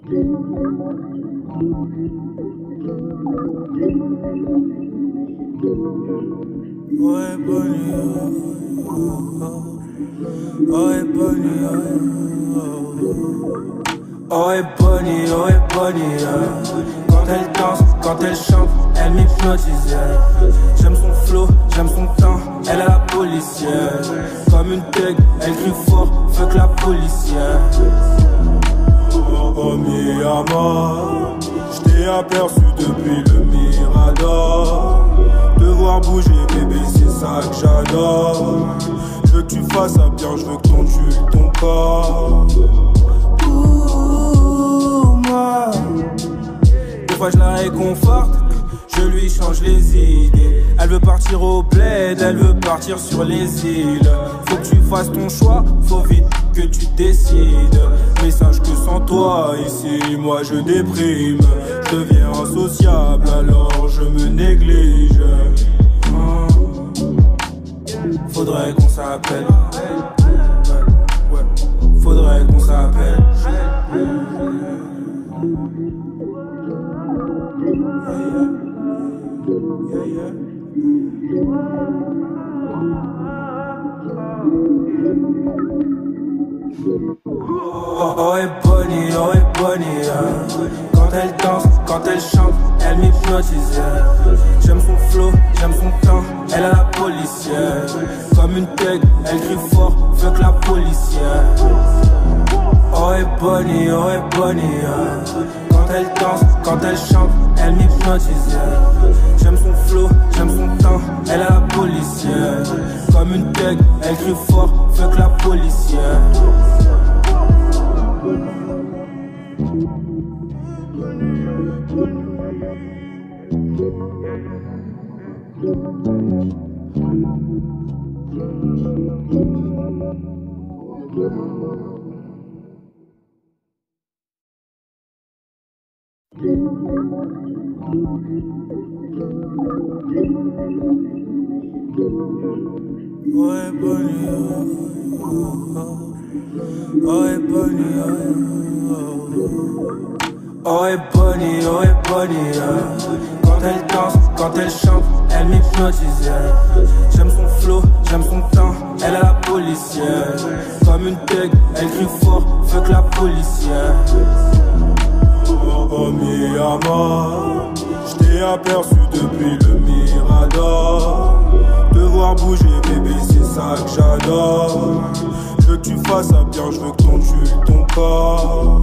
Ouais, Bonnie, ouais, Bonnie, ouais, Bonnie, ouais, Bonnie, quand elle danse, quand elle chante, elle m'hypnotise. J'aime son flow, j'aime son temps, elle est la policière. Comme une thug, elle crie fort, fuck la policière. Oh mi amor, j't'ai aperçu depuis le Mirador. Te voir bouger bébé c'est ça que j'adore. Je veux que tu fasses ça bien, je veux que ton tue ton corps. Ouh, moi. Des fois je la réconforte, je lui change les idées. Elle veut partir au bled, elle veut partir sur les îles. Faut que tu fasses ton choix, faut vite que tu décides. Mais sache que sans toi, ici, moi je déprime. Je deviens insociable, alors je me néglige. Faudrait qu'on s'appelle. Ouais. Faudrait qu'on s'appelle. Oh et Bonnie, quand elle danse, quand elle chante, elle m'hypnotise. J'aime son flow, j'aime son temps, elle est la policière. Comme une thug, elle crie fort, fuck la policière. Oh et Bonnie, quand elle danse, quand elle chante, elle m'hypnotise. J'aime son flow, j'aime son temps, elle est la policière. Comme une thug, elle crie fort, fuck la policière. Ouais, Bonnie, ouais, Bonnie, ouais, Bonnie, quand elle danse, quand elle chante, elle m'hypnotise. J'aime son flow, j'aime son temps, elle est la policière. Comme une thug, elle crie fort, fuck la policière. Oh mi amor, j't'ai aperçu depuis le Mirador. Te voir bouger bébé c'est ça que j'adore. Je veux que tu fasses ça bien, je veux que ton tue ton corps.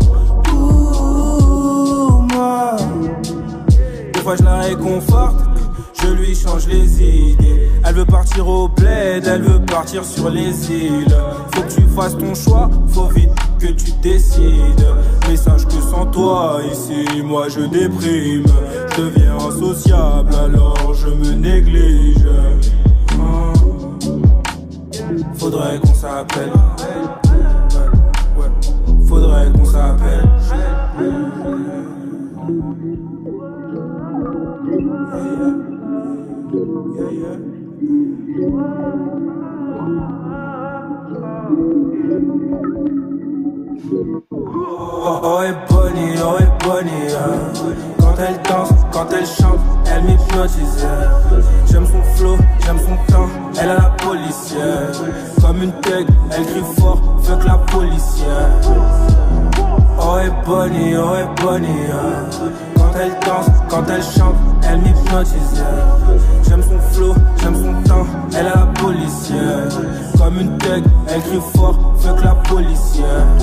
Ouh, moi. Des fois je la réconforte, je lui change les idées. Elle veut partir au bled, elle veut partir sur les îles. Faut que tu fasses ton choix, faut vite que tu décides. Mais sache que sans toi, ici, moi je déprime. Je deviens insociable, alors je me néglige. Faudrait qu'on s'appelle. Ouais. Faudrait qu'on s'appelle. Oh et Bonnie, quand elle danse, quand elle chante, elle m'hypnotise. J'aime son flow, j'aime son temps, elle est la policière. Comme une thug, elle crie fort, fuck la policière. Oh et Bonnie, quand elle danse, quand elle chante, elle m'hypnotise. J'aime son flow, j'aime son temps, elle est la policière. Comme une thug, elle crie fort, fuck la policière.